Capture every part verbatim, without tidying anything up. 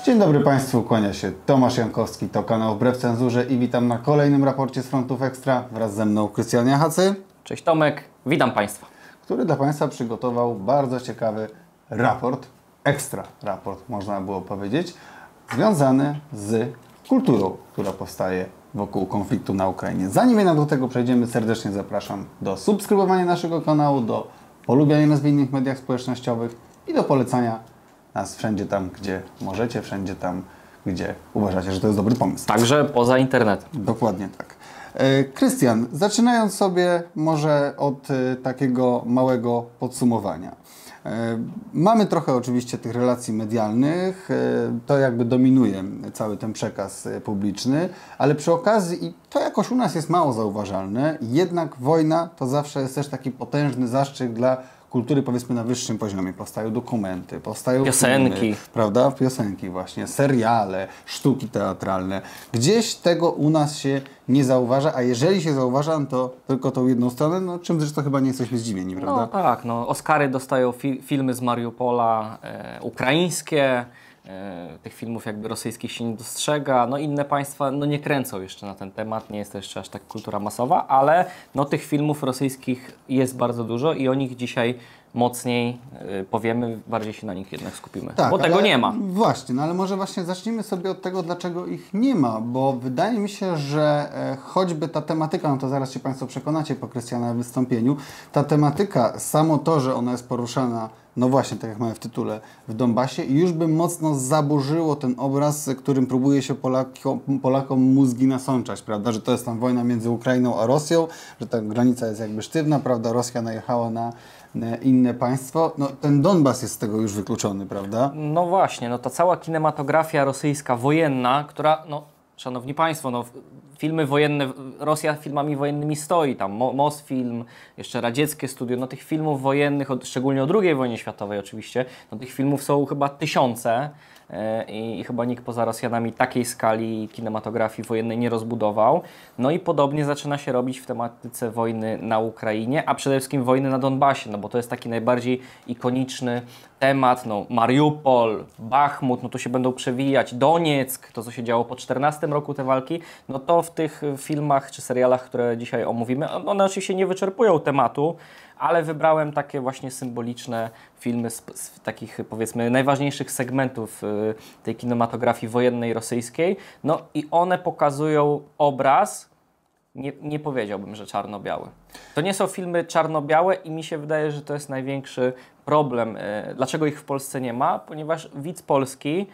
Dzień dobry Państwu, kłania się Tomasz Jankowski, to kanał Wbrew Cenzurze i witam na kolejnym raporcie z Frontów Ekstra wraz ze mną Krystian Jachacy. Cześć Tomek, witam Państwa. Który dla Państwa przygotował bardzo ciekawy raport, ekstra raport można było powiedzieć, związany z kulturą, która powstaje wokół konfliktu na Ukrainie. Zanim jednak do tego przejdziemy, serdecznie zapraszam do subskrybowania naszego kanału, do polubiania nas w innych mediach społecznościowych i do polecania nas wszędzie tam, gdzie możecie, wszędzie tam, gdzie uważacie, że to jest dobry pomysł. Także poza internetem. Dokładnie tak. Krystian, zaczynając sobie może od e, takiego małego podsumowania. E, mamy trochę oczywiście tych relacji medialnych, e, to jakby dominuje cały ten przekaz e, publiczny, ale przy okazji, i to jakoś u nas jest mało zauważalne, jednak wojna to zawsze jest też taki potężny zastrzyk dla kultury, powiedzmy, na wyższym poziomie. Powstają dokumenty, powstają piosenki, filmy, prawda? Piosenki właśnie, seriale, sztuki teatralne. Gdzieś tego u nas się nie zauważa, a jeżeli się zauważa, to tylko tą jedną stronę, no czym zresztą chyba nie jesteśmy zdziwieni, prawda? No tak, no Oscary dostają fi filmy z Mariupola, e, ukraińskie, e, tych filmów jakby rosyjskich się nie dostrzega, no inne państwa no nie kręcą jeszcze na ten temat, nie jest to jeszcze aż tak kultura masowa, ale no tych filmów rosyjskich jest bardzo dużo i o nich dzisiaj mocniej y, powiemy, bardziej się na nich jednak skupimy, tak, bo tego nie ma. Właśnie, no ale może właśnie zacznijmy sobie od tego, dlaczego ich nie ma, bo wydaje mi się, że e, choćby ta tematyka, no to zaraz się Państwo przekonacie po Krystiana wystąpieniu, ta tematyka, samo to, że ona jest poruszana, no właśnie, tak jak mamy w tytule, w Donbasie, już by mocno zaburzyło ten obraz, którym próbuje się Polakom, Polakom mózgi nasączać, prawda, że to jest tam wojna między Ukrainą a Rosją, że ta granica jest jakby sztywna, prawda, Rosja najechała na inne państwo. No, ten Donbas jest z tego już wykluczony, prawda? No właśnie, no ta cała kinematografia rosyjska wojenna, która, no szanowni Państwo, no filmy wojenne, Rosja filmami wojennymi stoi, tam Mosfilm, jeszcze radzieckie studio, no tych filmów wojennych, od, szczególnie o drugiej wojnie światowej oczywiście, no tych filmów są chyba tysiące yy, i, i chyba nikt poza Rosjanami takiej skali kinematografii wojennej nie rozbudował. No i podobnie zaczyna się robić w tematyce wojny na Ukrainie, a przede wszystkim wojny na Donbasie, no bo to jest taki najbardziej ikoniczny temat, no Mariupol, Bachmut, no to się będą przewijać, Donieck, to co się działo po czternastym roku te walki, no to w tych filmach czy serialach, które dzisiaj omówimy, one oczywiście nie wyczerpują tematu, ale wybrałem takie właśnie symboliczne filmy z, z takich, powiedzmy, najważniejszych segmentów y, tej kinematografii wojennej rosyjskiej, no i one pokazują obraz, nie, nie powiedziałbym, że czarno-biały. To nie są filmy czarno-białe i mi się wydaje, że to jest największy problem. Dlaczego ich w Polsce nie ma? Ponieważ widz polski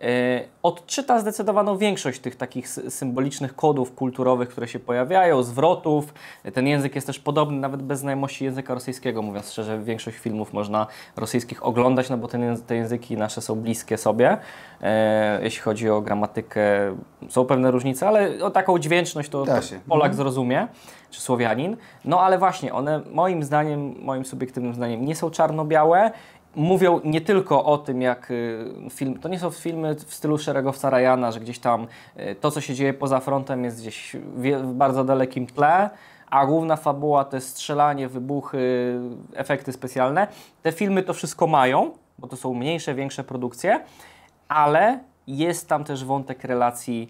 odczyta zdecydowaną większość tych takich symbolicznych kodów kulturowych, które się pojawiają, zwrotów. Ten język jest też podobny, nawet bez znajomości języka rosyjskiego, mówiąc szczerze, większość filmów można rosyjskich oglądać, no bo te, te języki nasze są bliskie sobie. E, jeśli chodzi o gramatykę, są pewne różnice, ale o taką dźwięczność to, to Polak zrozumie, czy Słowianin. No ale właśnie, one moim zdaniem, moim subiektywnym zdaniem nie są czarno-białe. Mówią nie tylko o tym, jak film, to nie są filmy w stylu Szeregowca Ryana, że gdzieś tam to, co się dzieje poza frontem, jest gdzieś w bardzo dalekim tle, a główna fabuła to jest strzelanie, wybuchy, efekty specjalne. Te filmy to wszystko mają, bo to są mniejsze, większe produkcje, ale jest tam też wątek relacji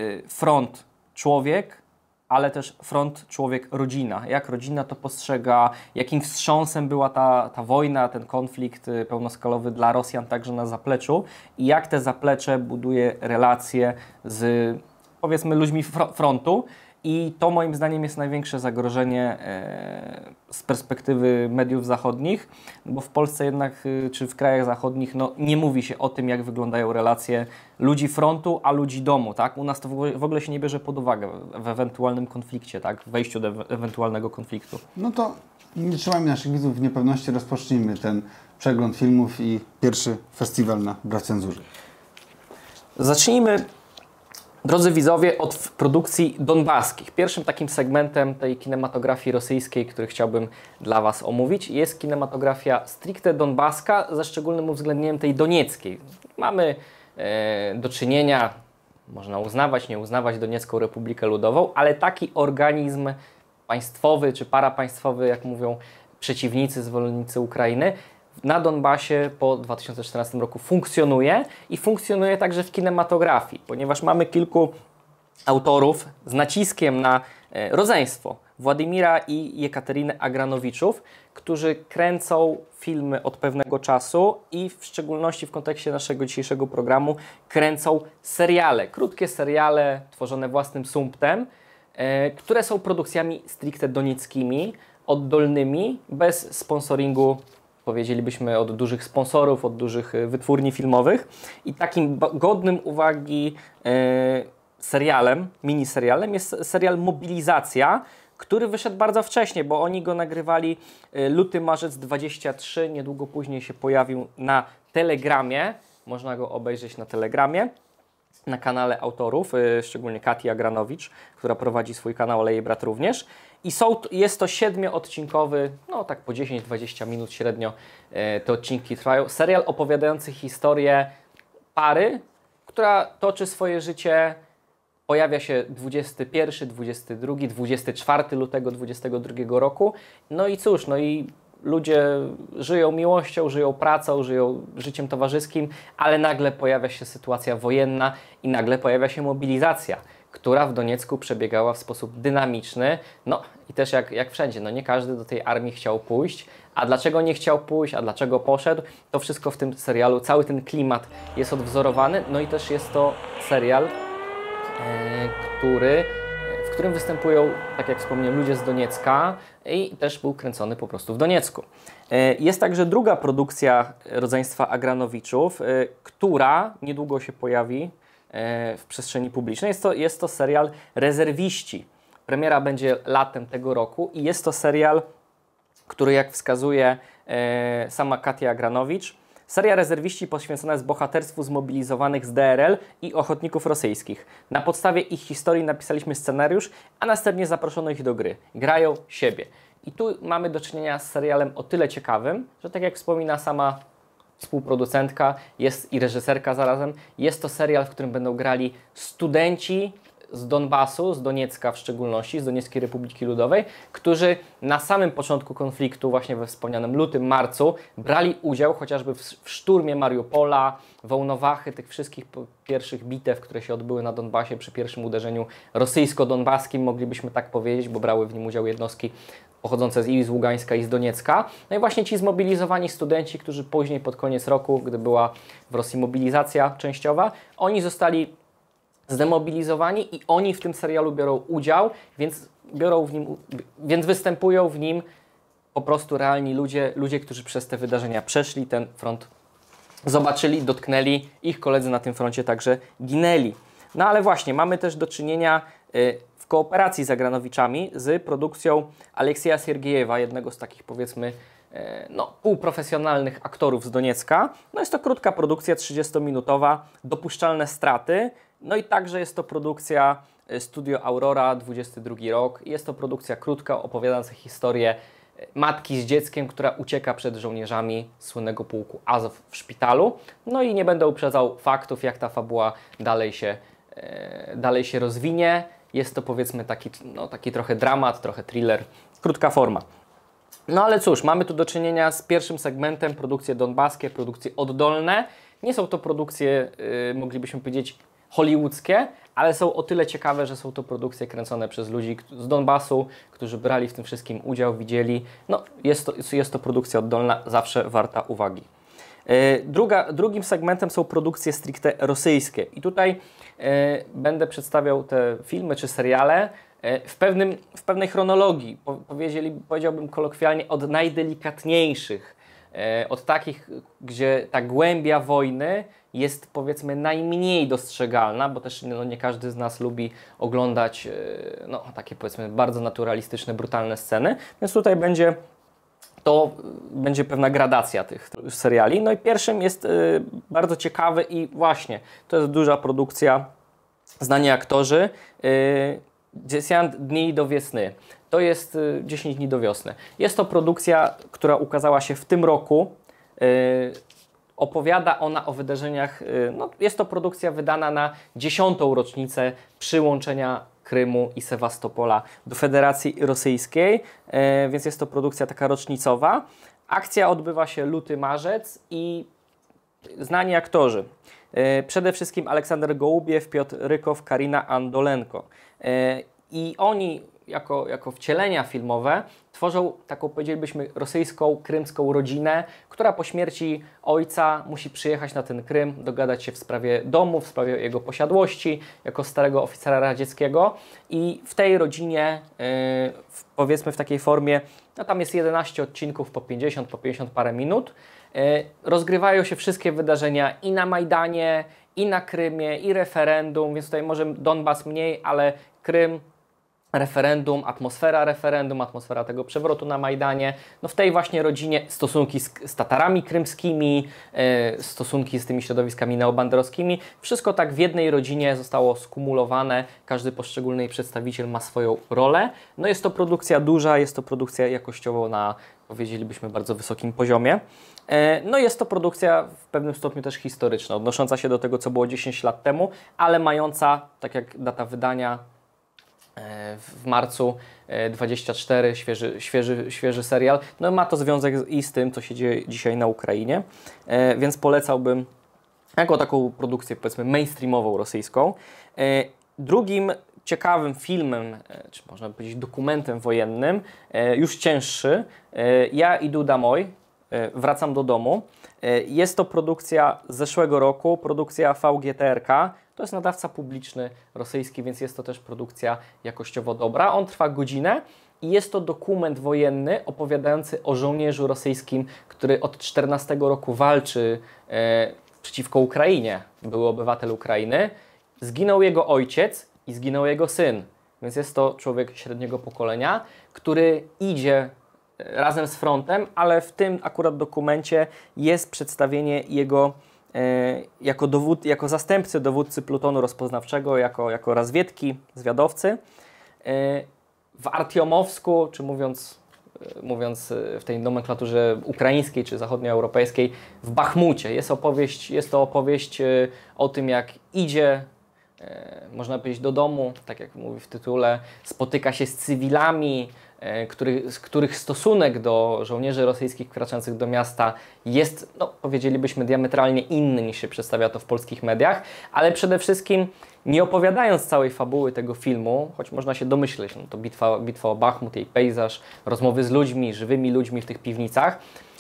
front-człowiek, ale też front człowiek-rodzina. Jak rodzina to postrzega, jakim wstrząsem była ta, ta wojna, ten konflikt pełnoskalowy dla Rosjan także na zapleczu i jak te zaplecze buduje relacje z, powiedzmy, ludźmi frontu. I to moim zdaniem jest największe zagrożenie e, z perspektywy mediów zachodnich, bo w Polsce jednak, e, czy w krajach zachodnich, no, nie mówi się o tym, jak wyglądają relacje ludzi frontu, a ludzi domu, tak? U nas to w ogóle, w ogóle się nie bierze pod uwagę w ewentualnym konflikcie, tak? W wejściu do e ewentualnego konfliktu. No to nie trzymajmy naszych widzów w niepewności, rozpocznijmy ten przegląd filmów i pierwszy festiwal na Wbrew Cenzurze. Zacznijmy, drodzy widzowie, od produkcji donbaskich. Pierwszym takim segmentem tej kinematografii rosyjskiej, który chciałbym dla Was omówić, jest kinematografia stricte donbaska, ze szczególnym uwzględnieniem tej donieckiej. Mamy e, do czynienia, można uznawać, nie uznawać Doniecką Republikę Ludową, ale taki organizm państwowy czy parapaństwowy, jak mówią przeciwnicy, zwolennicy Ukrainy, na Donbasie po dwa tysiące czternastym roku funkcjonuje i funkcjonuje także w kinematografii, ponieważ mamy kilku autorów z naciskiem na rodzeństwo, Władimira i Jekaterynę Agranowiczów, którzy kręcą filmy od pewnego czasu i w szczególności w kontekście naszego dzisiejszego programu kręcą seriale, krótkie seriale tworzone własnym sumptem, e, które są produkcjami stricte donieckimi, oddolnymi, bez sponsoringu, powiedzielibyśmy, od dużych sponsorów, od dużych wytwórni filmowych. I takim godnym uwagi e, serialem, miniserialem jest serial Mobilizacja, który wyszedł bardzo wcześnie, bo oni go nagrywali luty, marzec dwudziesty trzeci, niedługo później się pojawił na Telegramie, można go obejrzeć na Telegramie, na kanale autorów, szczególnie Katii Agranowicz, która prowadzi swój kanał, ale jej brat również. I są, jest to siedmioodcinkowy, no tak po dziesięć dwadzieścia minut średnio te odcinki trwają, serial opowiadający historię pary, która toczy swoje życie. Pojawia się dwudziestego pierwszego, dwudziestego drugiego, dwudziestego czwartego lutego dwudziestego drugiego roku. No i cóż, no i ludzie żyją miłością, żyją pracą, żyją życiem towarzyskim, ale nagle pojawia się sytuacja wojenna i nagle pojawia się mobilizacja, która w Doniecku przebiegała w sposób dynamiczny. No i też jak, jak wszędzie, no nie każdy do tej armii chciał pójść. A dlaczego nie chciał pójść, a dlaczego poszedł, to wszystko w tym serialu, cały ten klimat jest odwzorowany. No i też jest to serial, Który, w którym występują, tak jak wspomniałem, ludzie z Doniecka i też był kręcony po prostu w Doniecku. Jest także druga produkcja rodzeństwa Agranowiczów, która niedługo się pojawi w przestrzeni publicznej. Jest to, jest to serial Rezerwiści. Premiera będzie latem tego roku i jest to serial, który, jak wskazuje sama Katia Agranowicz, seria Rezerwiści poświęcona jest bohaterstwu zmobilizowanych z D R L i ochotników rosyjskich. Na podstawie ich historii napisaliśmy scenariusz, a następnie zaproszono ich do gry. Grają siebie. I tu mamy do czynienia z serialem o tyle ciekawym, że tak jak wspomina sama współproducentka jest i reżyserka zarazem, jest to serial, w którym będą grali studenci z Donbasu, z Doniecka w szczególności, z Donieckiej Republiki Ludowej, którzy na samym początku konfliktu, właśnie we wspomnianym lutym, marcu, brali udział chociażby w, w szturmie Mariupola, Wołnowachy, tych wszystkich pierwszych bitew, które się odbyły na Donbasie przy pierwszym uderzeniu rosyjsko-donbaskim, moglibyśmy tak powiedzieć, bo brały w nim udział jednostki pochodzące i z Ługańska, i z Doniecka. No i właśnie ci zmobilizowani studenci, którzy później pod koniec roku, gdy była w Rosji mobilizacja częściowa, oni zostali zdemobilizowani i oni w tym serialu biorą udział, więc, biorą w nim, więc występują w nim po prostu realni ludzie, ludzie, którzy przez te wydarzenia przeszli, ten front zobaczyli, dotknęli, ich koledzy na tym froncie także ginęli. No ale właśnie, mamy też do czynienia y, w kooperacji z Agranowiczami z produkcją Aleksieja Siergiejewa, jednego z takich, powiedzmy, y, no, półprofesjonalnych aktorów z Doniecka. No jest to krótka produkcja, trzydziestominutowa, dopuszczalne straty. No i także jest to produkcja Studio Aurora, dwudziesty drugi rok. Jest to produkcja krótka, opowiadająca historię matki z dzieckiem, która ucieka przed żołnierzami słynnego pułku Azow w szpitalu. No i nie będę uprzedzał faktów, jak ta fabuła dalej się, e, dalej się rozwinie. Jest to, powiedzmy, taki, no, taki trochę dramat, trochę thriller, krótka forma. No ale cóż, mamy tu do czynienia z pierwszym segmentem, produkcje donbaskie, produkcje oddolne. Nie są to produkcje, yy, moglibyśmy powiedzieć, hollywoodzkie, ale są o tyle ciekawe, że są to produkcje kręcone przez ludzi z Donbasu, którzy brali w tym wszystkim udział, widzieli. No, jest to, jest to produkcja oddolna, zawsze warta uwagi. Yy, druga, drugim segmentem są produkcje stricte rosyjskie. I tutaj yy, będę przedstawiał te filmy czy seriale yy, w, pewnym, w pewnej chronologii. Po, powiedziałbym kolokwialnie od najdelikatniejszych, yy, od takich, gdzie ta głębia wojny jest, powiedzmy, najmniej dostrzegalna, bo też no, nie każdy z nas lubi oglądać yy, no, takie, powiedzmy, bardzo naturalistyczne, brutalne sceny. Więc tutaj będzie to będzie pewna gradacja tych seriali. No i pierwszym jest y, bardzo ciekawy i właśnie, to jest duża produkcja, znani aktorzy, y, dziesięć dni do wiosny. To jest y, dziesięć dni do wiosny. Jest to produkcja, która ukazała się w tym roku. Y, opowiada ona o wydarzeniach, y, no, jest to produkcja wydana na dziesiątą rocznicę przyłączenia Krymu i Sewastopola do Federacji Rosyjskiej, e, więc jest to produkcja taka rocznicowa. Akcja odbywa się luty-marzec i znani aktorzy. E, przede wszystkim Aleksander Gołubiew, Piotr Rykow, Karina Andolenko. E, I oni jako, jako wcielenia filmowe tworzą taką, powiedzielibyśmy, rosyjską, krymską rodzinę, która po śmierci ojca musi przyjechać na ten Krym, dogadać się w sprawie domu, w sprawie jego posiadłości, jako starego oficera radzieckiego. I w tej rodzinie, yy, w, powiedzmy w takiej formie, no tam jest jedenaście odcinków po pięćdziesiąt, po pięćdziesiąt parę minut, yy, rozgrywają się wszystkie wydarzenia i na Majdanie, i na Krymie, i referendum, więc tutaj może Donbas mniej, ale Krym, referendum, atmosfera referendum, atmosfera tego przewrotu na Majdanie. No w tej właśnie rodzinie stosunki z, z Tatarami krymskimi, yy, stosunki z tymi środowiskami neobanderowskimi. Wszystko tak w jednej rodzinie zostało skumulowane. Każdy poszczególny przedstawiciel ma swoją rolę. No jest to produkcja duża, jest to produkcja jakościowo na, powiedzielibyśmy, bardzo wysokim poziomie. Yy, no jest to produkcja w pewnym stopniu też historyczna, odnosząca się do tego, co było dziesięć lat temu, ale mająca, tak jak data wydania, w marcu dwudziestego czwartego, świeży, świeży, świeży serial. No ma to związek i z tym, co się dzieje dzisiaj na Ukrainie, więc polecałbym jako taką produkcję, powiedzmy, mainstreamową rosyjską. Drugim ciekawym filmem, czy można powiedzieć dokumentem wojennym, już cięższy, Ja idę domoj, wracam do domu. Jest to produkcja z zeszłego roku, produkcja V G T R K. To jest nadawca publiczny rosyjski, więc jest to też produkcja jakościowo dobra. On trwa godzinę i jest to dokument wojenny opowiadający o żołnierzu rosyjskim, który od czternastego roku walczy e, przeciwko Ukrainie. Był obywatel Ukrainy. Zginął jego ojciec i zginął jego syn. Więc jest to człowiek średniego pokolenia, który idzie razem z frontem, ale w tym akurat dokumencie jest przedstawienie jego Jako, dowód, jako zastępcy dowódcy plutonu rozpoznawczego, jako, jako razwiedki, zwiadowcy. W Artiomowsku, czy mówiąc, mówiąc w tej nomenklaturze ukraińskiej czy zachodnioeuropejskiej, w Bachmucie. Jest opowieść, jest to opowieść o tym, jak idzie, można powiedzieć, do domu, tak jak mówi w tytule, spotyka się z cywilami, Który, z których stosunek do żołnierzy rosyjskich wkraczających do miasta jest, no, powiedzielibyśmy, diametralnie inny niż się przedstawia to w polskich mediach, ale przede wszystkim nie opowiadając całej fabuły tego filmu, choć można się domyśleć, no to bitwa, bitwa o Bachmut, jej pejzaż, rozmowy z ludźmi, żywymi ludźmi w tych piwnicach.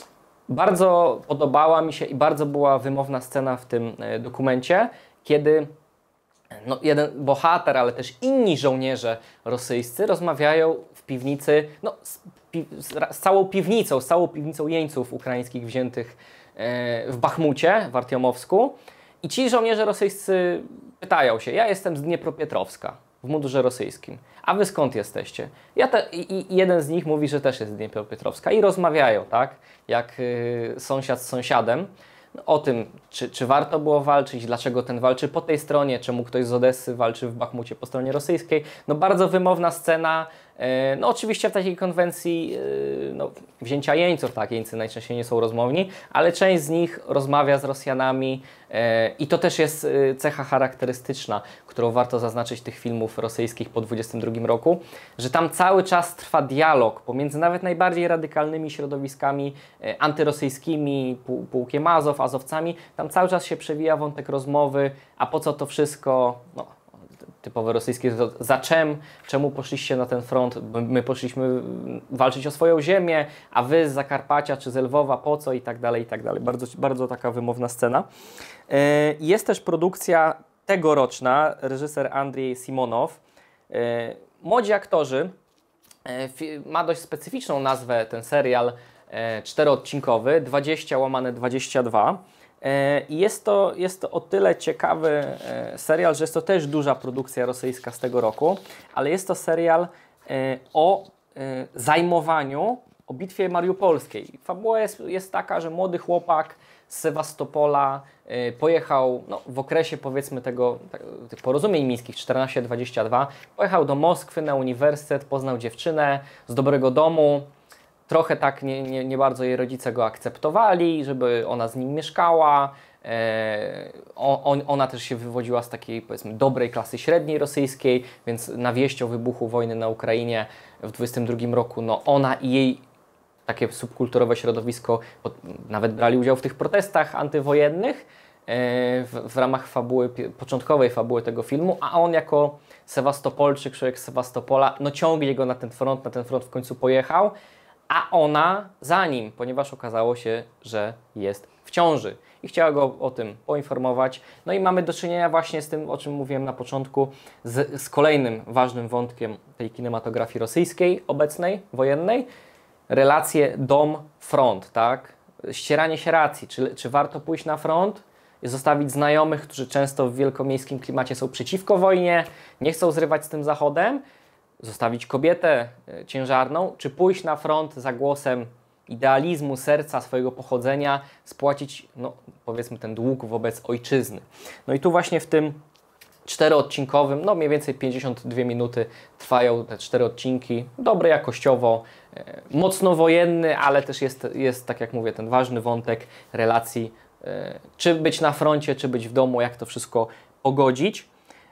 Bardzo podobała mi się i bardzo była wymowna scena w tym dokumencie, kiedy no, jeden bohater, ale też inni żołnierze rosyjscy rozmawiają w piwnicy, no, z, pi z, z całą piwnicą, z całą piwnicą jeńców ukraińskich wziętych e, w Bachmucie, w Artiomowsku. I ci żołnierze rosyjscy pytają się: ja jestem z Dniepropietrowska, w mundurze rosyjskim. A wy skąd jesteście? Ja te, i, I jeden z nich mówi, że też jest z Dniepropietrowska. I rozmawiają, tak? Jak y, sąsiad z sąsiadem. O tym, czy, czy warto było walczyć, dlaczego ten walczy po tej stronie, czemu ktoś z Odessy walczy w Bachmucie po stronie rosyjskiej. No bardzo wymowna scena, e, no oczywiście w takiej konwencji e, no, wzięcia jeńców, tak, jeńcy najczęściej nie są rozmowni, ale część z nich rozmawia z Rosjanami e, i to też jest e, cecha charakterystyczna, którą warto zaznaczyć tych filmów rosyjskich po dwudziestym drugim roku, że tam cały czas trwa dialog pomiędzy nawet najbardziej radykalnymi środowiskami e, antyrosyjskimi, pół, pułkiem Azow, Azowcami, tam cały czas się przewija wątek rozmowy, a po co to wszystko, no, typowe rosyjskie, za czym, czemu poszliście na ten front, my poszliśmy walczyć o swoją ziemię, a wy z Zakarpacia czy z Lwowa, po co i tak dalej, i tak dalej. Bardzo, bardzo taka wymowna scena. Jest też produkcja tegoroczna, reżyser Andrzej Simonow. Młodzi aktorzy, ma dość specyficzną nazwę ten serial, czteroodcinkowy, dwadzieścia łamane dwadzieścia dwa. I jest to, jest to o tyle ciekawy serial, że jest to też duża produkcja rosyjska z tego roku, ale jest to serial o zajmowaniu, o bitwie mariupolskiej. Fabuła jest, jest taka, że młody chłopak z Sewastopola pojechał no, w okresie, powiedzmy, tego, tych porozumień mińskich czternaście dwadzieścia dwa, pojechał do Moskwy na uniwersytet, poznał dziewczynę z dobrego domu. Trochę tak nie, nie, nie bardzo jej rodzice go akceptowali, żeby ona z nim mieszkała. On, ona też się wywodziła z takiej, powiedzmy, dobrej klasy średniej rosyjskiej, więc na wieść o wybuchu wojny na Ukrainie w dwudziestym drugim roku, no ona i jej takie subkulturowe środowisko nawet brali udział w tych protestach antywojennych w, w ramach fabuły, początkowej fabuły tego filmu, a on jako Sewastopolczyk, człowiek z Sewastopola, no ciągnie go na ten front, na ten front w końcu pojechał, a ona za nim, ponieważ okazało się, że jest w ciąży i chciała go o tym poinformować. No i mamy do czynienia właśnie z tym, o czym mówiłem na początku, z, z kolejnym ważnym wątkiem tej kinematografii rosyjskiej, obecnej, wojennej, relacje dom-front, tak? Ścieranie się racji, czy, czy warto pójść na front i zostawić znajomych, którzy często w wielkomiejskim klimacie są przeciwko wojnie, nie chcą zrywać z tym Zachodem, zostawić kobietę ciężarną, czy pójść na front za głosem idealizmu, serca, swojego pochodzenia, spłacić, no powiedzmy, ten dług wobec ojczyzny. No i tu właśnie w tym czteroodcinkowym, no mniej więcej pięćdziesiąt dwie minuty trwają te cztery odcinki, dobre jakościowo, e, mocno wojenny, ale też jest, jest, tak jak mówię, ten ważny wątek relacji, e, czy być na froncie, czy być w domu, jak to wszystko pogodzić.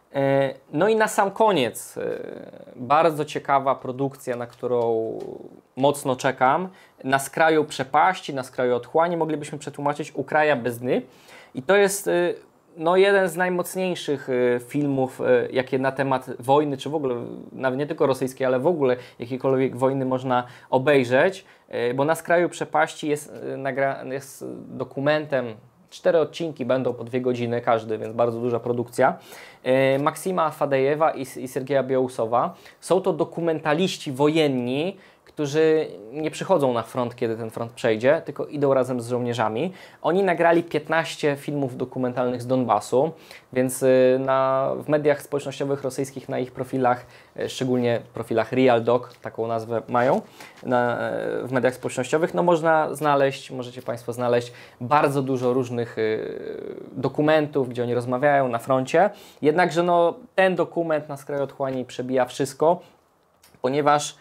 E, no i na sam koniec, e, bardzo ciekawa produkcja, na którą mocno czekam, Na skraju przepaści, na skraju otchłani, moglibyśmy przetłumaczyć U kraja bez dny. I to jest e, no, jeden z najmocniejszych y, filmów, y, jakie na temat wojny, czy w ogóle, nawet nie tylko rosyjskiej, ale w ogóle jakiejkolwiek wojny można obejrzeć, y, bo Na skraju przepaści jest, y, nagra, jest dokumentem, cztery odcinki będą po dwie godziny każdy, więc bardzo duża produkcja. Y, Maksima Fadejewa i, i Sergeja Białusowa. Są to dokumentaliści wojenni, którzy nie przychodzą na front, kiedy ten front przejdzie, tylko idą razem z żołnierzami. Oni nagrali piętnaście filmów dokumentalnych z Donbasu, więc na, w mediach społecznościowych rosyjskich, na ich profilach, szczególnie profilach Real Dog, taką nazwę mają, na, w mediach społecznościowych, no można znaleźć, możecie Państwo znaleźć bardzo dużo różnych y, dokumentów, gdzie oni rozmawiają na froncie. Jednakże no, ten dokument Na skraju otchłani przebija wszystko, ponieważ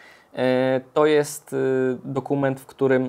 to jest dokument, w którym,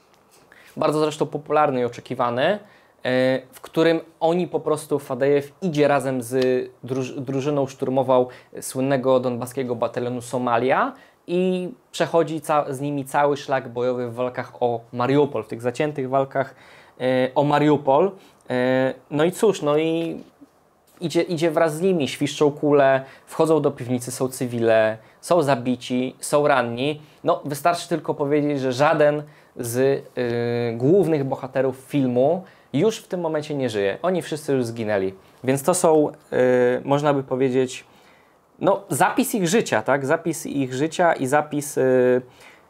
bardzo zresztą popularny i oczekiwany, w którym oni po prostu, Fadejew idzie razem z druż drużyną, szturmował słynnego donbaskiego batalionu Somalia i przechodzi z nimi cały szlak bojowy w walkach o Mariupol, w tych zaciętych walkach o Mariupol. No i cóż, no i Idzie, idzie wraz z nimi, świszczą kule, wchodzą do piwnicy, są cywile, są zabici, są ranni. No, wystarczy tylko powiedzieć, że żaden z y, głównych bohaterów filmu już w tym momencie nie żyje. Oni wszyscy już zginęli. Więc to są, y, można by powiedzieć, no, zapis ich życia, tak? Zapis ich życia i zapis y,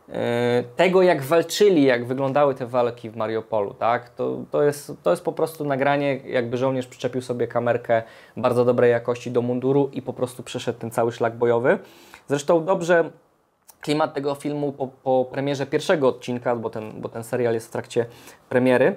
tego, jak walczyli, jak wyglądały te walki w Mariupolu, tak? To, to, jest, to jest po prostu nagranie, jakby żołnierz przyczepił sobie kamerkę bardzo dobrej jakości do munduru i po prostu przeszedł ten cały szlak bojowy. Zresztą dobrze klimat tego filmu po, po premierze pierwszego odcinka, bo ten, bo ten serial jest w trakcie premiery,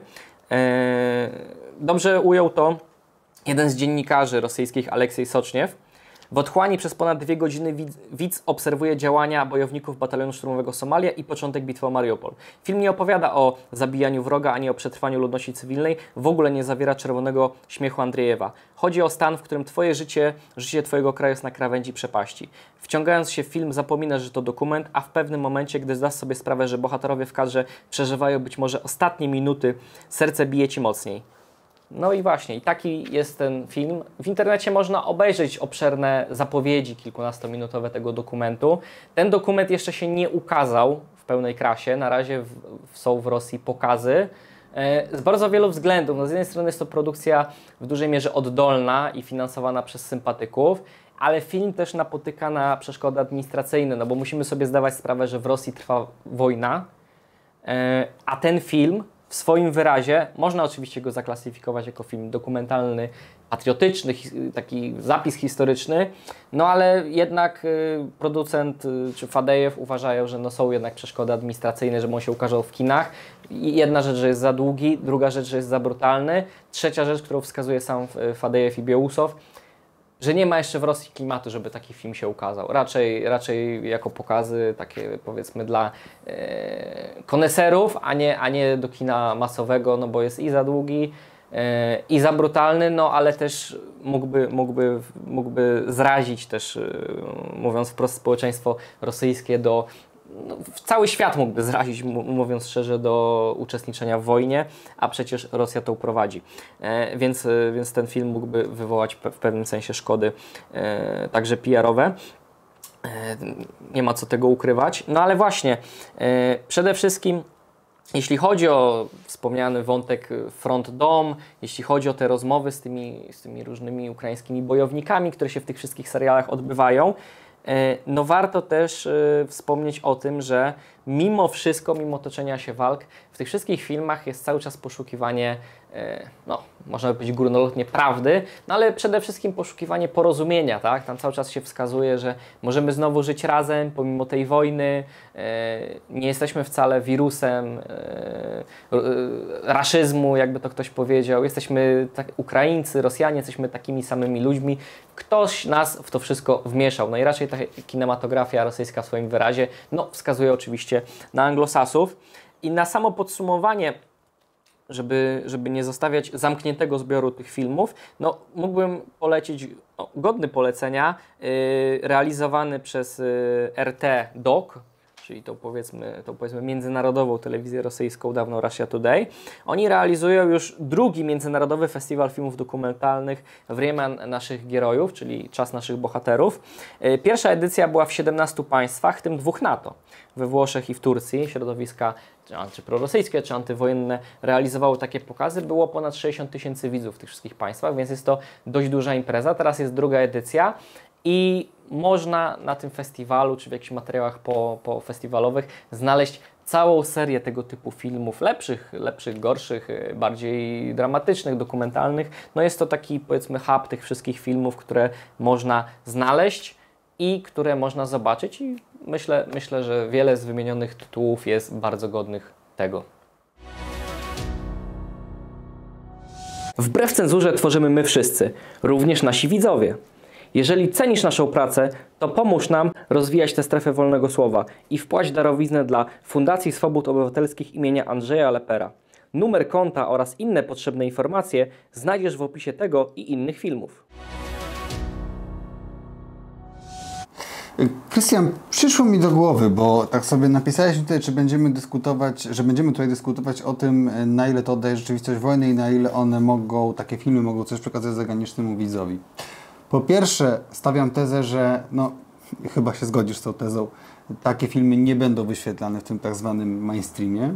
e, dobrze ujął to jeden z dziennikarzy rosyjskich, Aleksiej Soczniew. W otchłani przez ponad dwie godziny widz, widz obserwuje działania bojowników batalionu szturmowego Somalia i początek bitwy o Mariupol. Film nie opowiada o zabijaniu wroga ani o przetrwaniu ludności cywilnej, w ogóle nie zawiera czerwonego śmiechu Andrzejewa. Chodzi o stan, w którym Twoje życie, życie Twojego kraju jest na krawędzi przepaści. Wciągając się w film, zapominasz, że to dokument, a w pewnym momencie, gdy zdasz sobie sprawę, że bohaterowie w kadrze przeżywają być może ostatnie minuty, serce bije Ci mocniej. No i właśnie, i taki jest ten film. W internecie można obejrzeć obszerne zapowiedzi kilkunastominutowe tego dokumentu. Ten dokument jeszcze się nie ukazał w pełnej krasie. Na razie w, w, są w Rosji pokazy. E, z bardzo wielu względów. No, z jednej strony jest to produkcja w dużej mierze oddolna i finansowana przez sympatyków, ale film też napotyka na przeszkody administracyjne, no bo musimy sobie zdawać sprawę, że w Rosji trwa wojna, e, a ten film w swoim wyrazie, można oczywiście go zaklasyfikować jako film dokumentalny, patriotyczny, taki zapis historyczny, no ale jednak y, producent y, czy Fadejew uważają, że no są jednak przeszkody administracyjne, żeby on się ukazał w kinach. I jedna rzecz, że jest za długi, druga rzecz, że jest za brutalny, trzecia rzecz, którą wskazuje sam Fadejew i Białusow, że nie ma jeszcze w Rosji klimatu, żeby taki film się ukazał. Raczej, raczej jako pokazy takie, powiedzmy, dla e, koneserów, a nie, a nie do kina masowego, no bo jest i za długi, i za brutalny, no ale też mógłby, mógłby, mógłby zrazić też, mówiąc wprost, społeczeństwo rosyjskie do no, cały świat mógłby zrazić, mówiąc szczerze, do uczestniczenia w wojnie, a przecież Rosja to prowadzi. E, więc, więc ten film mógłby wywołać w pewnym sensie szkody, e, także P R-owe. E, nie ma co tego ukrywać. No ale właśnie, e, przede wszystkim jeśli chodzi o wspomniany wątek front-dom, jeśli chodzi o te rozmowy z tymi, z tymi różnymi ukraińskimi bojownikami, które się w tych wszystkich serialach odbywają, no warto też y, wspomnieć o tym, że mimo wszystko, mimo toczenia się walk, w tych wszystkich filmach jest cały czas poszukiwanie, y, no można by powiedzieć górnolotnie prawdy, no ale przede wszystkim poszukiwanie porozumienia, tak? Tam cały czas się wskazuje, że możemy znowu żyć razem, pomimo tej wojny, y, nie jesteśmy wcale wirusem y, y, raszyzmu, jakby to ktoś powiedział, jesteśmy tak, Ukraińcy, Rosjanie, jesteśmy takimi samymi ludźmi, ktoś nas w to wszystko wmieszał. No i raczej ta kinematografia rosyjska w swoim wyrazie no, wskazuje oczywiście na anglosasów. I na samo podsumowanie, żeby, żeby nie zostawiać zamkniętego zbioru tych filmów, no, mógłbym polecić, no, godny polecenia, yy, realizowany przez yy, R T Doc, czyli tą powiedzmy, tą powiedzmy międzynarodową telewizję rosyjską, dawno Russia Today. Oni realizują już drugi międzynarodowy festiwal filmów dokumentalnych Время naszych Gierojów, czyli Czas naszych bohaterów. Pierwsza edycja była w siedemnastu państwach, w tym dwóch NATO. We Włoszech i w Turcji środowiska czy antyprorosyjskie, czy antywojenne realizowały takie pokazy. Było ponad sześćdziesiąt tysięcy widzów w tych wszystkich państwach, więc jest to dość duża impreza. Teraz jest druga edycja i można na tym festiwalu, czy w jakichś materiałach po, po festiwalowych znaleźć całą serię tego typu filmów, lepszych, lepszych, gorszych, bardziej dramatycznych, dokumentalnych. No jest to taki, powiedzmy, hub tych wszystkich filmów, które można znaleźć i które można zobaczyć i myślę, myślę, że wiele z wymienionych tytułów jest bardzo godnych tego. Wbrew cenzurze tworzymy my wszyscy, również nasi widzowie. Jeżeli cenisz naszą pracę, to pomóż nam rozwijać tę strefę wolnego słowa i wpłać darowiznę dla Fundacji Swobód Obywatelskich imienia Andrzeja Lepera. Numer konta oraz inne potrzebne informacje znajdziesz w opisie tego i innych filmów. Krystian, przyszło mi do głowy, bo tak sobie napisałeś tutaj, czy będziemy dyskutować, że będziemy tutaj dyskutować o tym, na ile to oddaje rzeczywistość wojny i na ile one mogą, takie filmy mogą coś przekazać zagranicznemu widzowi. Po pierwsze, stawiam tezę, że no, chyba się zgodzisz z tą tezą, takie filmy nie będą wyświetlane w tym tak zwanym mainstreamie.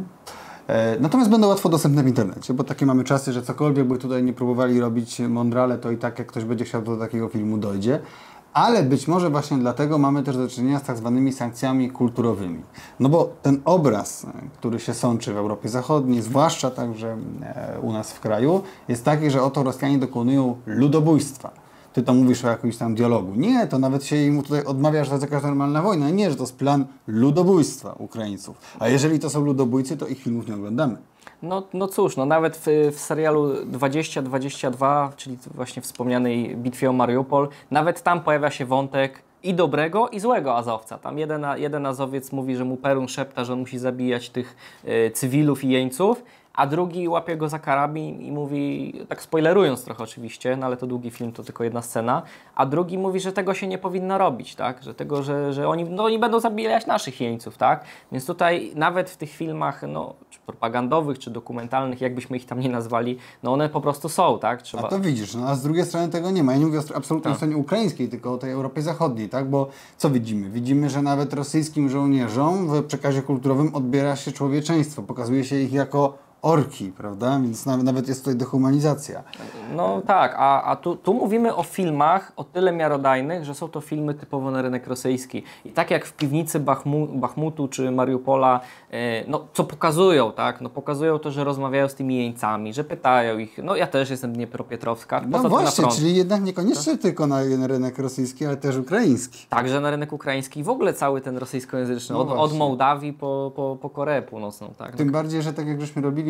E, natomiast będą łatwo dostępne w internecie, bo takie mamy czasy, że cokolwiek by tutaj nie próbowali robić mądrale, to i tak jak ktoś będzie chciał, do takiego filmu dojdzie. Ale być może właśnie dlatego mamy też do czynienia z tak zwanymi sankcjami kulturowymi. No bo ten obraz, który się sączy w Europie Zachodniej, zwłaszcza także u nas w kraju, jest taki, że oto Rosjanie dokonują ludobójstwa. Ty to mówisz o jakimś tam dialogu. Nie, to nawet się im tutaj odmawia, że to jest jakaś normalna wojna. Nie, że to jest plan ludobójstwa Ukraińców. A jeżeli to są ludobójcy, to ich filmów nie oglądamy. No, no cóż, no nawet w, w serialu dwadzieścia dwadzieścia dwa, czyli właśnie wspomnianej bitwie o Mariupol, nawet tam pojawia się wątek i dobrego, i złego Azowca. Tam jeden, jeden Azowiec mówi, że mu Perun szepta, że on musi zabijać tych y, cywilów i jeńców, a drugi łapie go za karabin i mówi, tak spoilerując trochę oczywiście, no ale to długi film, to tylko jedna scena, a drugi mówi, że tego się nie powinno robić, tak? Że tego, że, że oni, no, oni będą zabijać naszych jeńców, tak? Więc tutaj nawet w tych filmach, no, czy propagandowych, czy dokumentalnych, jakbyśmy ich tam nie nazwali, no one po prostu są, tak? Trzeba... A to widzisz, no a z drugiej strony tego nie ma. Ja nie mówię o absolutnie tak. stronie ukraińskiej, tylko o tej Europie Zachodniej, tak? Bo co widzimy? Widzimy, że nawet rosyjskim żołnierzom w przekazie kulturowym odbiera się człowieczeństwo, pokazuje się ich jako orki, prawda? Więc nawet, nawet jest tutaj dehumanizacja. No tak, a, a tu, tu mówimy o filmach o tyle miarodajnych, że są to filmy typowo na rynek rosyjski. I tak jak w piwnicy Bachmu, Bachmutu czy Mariupola, yy, no co pokazują, tak? No pokazują to, że rozmawiają z tymi jeńcami, że pytają ich, no ja też jestem Dniepropietrowska. Po no co właśnie, na front? Czyli jednak niekoniecznie tak? tylko na rynek rosyjski, ale też ukraiński. Także na rynek ukraiński w ogóle cały ten rosyjskojęzyczny, no od, od Mołdawii po, po, po Koreę Północną. Tak? Tym bardziej, że tak jak żeśmy robili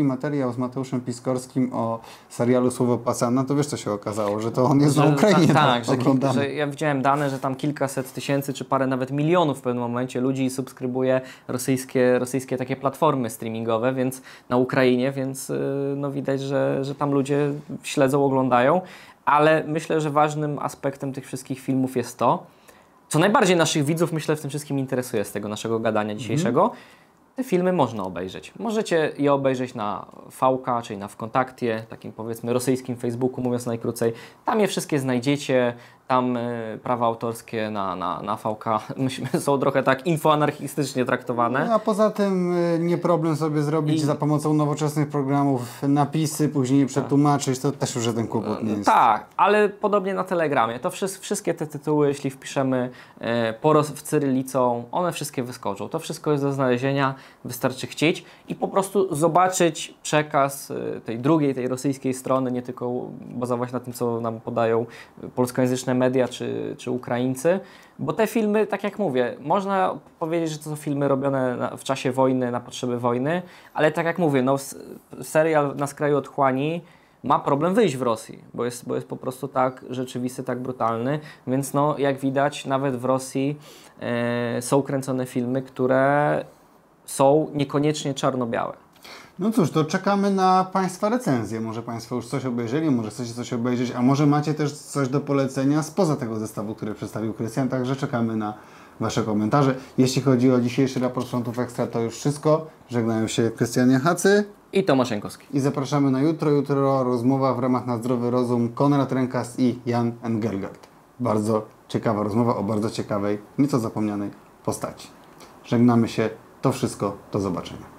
materiał z Mateuszem Piskorskim o serialu Słowo Pasana, to wiesz co się okazało, że to on jest Że- na Ukrainie. ta- tak, Tak, że, ki- oglądany. że ja widziałem dane, że tam kilkaset tysięcy, czy parę nawet milionów w pewnym momencie ludzi subskrybuje rosyjskie, rosyjskie takie platformy streamingowe, więc na Ukrainie, więc yy, no widać, że, że tam ludzie śledzą, oglądają, ale myślę, że ważnym aspektem tych wszystkich filmów jest to, co najbardziej naszych widzów, myślę, w tym wszystkim interesuje z tego naszego gadania dzisiejszego. Te filmy można obejrzeć. Możecie je obejrzeć na V K, czyli na Wkontakcie, takim powiedzmy rosyjskim Facebooku, mówiąc najkrócej. Tam je wszystkie znajdziecie. Tam y, prawa autorskie na, na, na V K myślę, są trochę tak infoanarchistycznie traktowane. No, a poza tym y, nie problem sobie zrobić I- za pomocą nowoczesnych programów napisy, później przetłumaczyć, to też już żaden kłopot nie jest. Tak, ale podobnie na Telegramie. To wszy- wszystkie te tytuły, jeśli wpiszemy e, po ros- w cyrylicą, one wszystkie wyskoczą. To wszystko jest do znalezienia, wystarczy chcieć i po prostu zobaczyć przekaz e, tej drugiej, tej rosyjskiej strony, nie tylko bazować na tym, co nam podają polskojęzyczne media czy, czy Ukraińcy, bo te filmy, tak jak mówię, można powiedzieć, że to są filmy robione na, w czasie wojny, na potrzeby wojny, ale tak jak mówię, no, s- serial Na skraju otchłani ma problem wyjść w Rosji, bo jest, bo jest po prostu tak rzeczywisty, tak brutalny, więc no, jak widać, nawet w Rosji e, są kręcone filmy, które są niekoniecznie czarno-białe. No cóż, to czekamy na Państwa recenzję. Może Państwo już coś obejrzeli, może chcecie coś obejrzeć, a może macie też coś do polecenia spoza tego zestawu, który przedstawił Krystian, także czekamy na Wasze komentarze. Jeśli chodzi o dzisiejszy raport Frontów Ekstra, to już wszystko. Żegnają się Krystian Jachacy I Tomasz Jankowski. i zapraszamy na jutro. Jutro rozmowa w ramach Na Zdrowy Rozum Konrad Rękas i Jan Engelgard. Bardzo ciekawa rozmowa o bardzo ciekawej, nieco zapomnianej postaci. Żegnamy się. To wszystko. Do zobaczenia.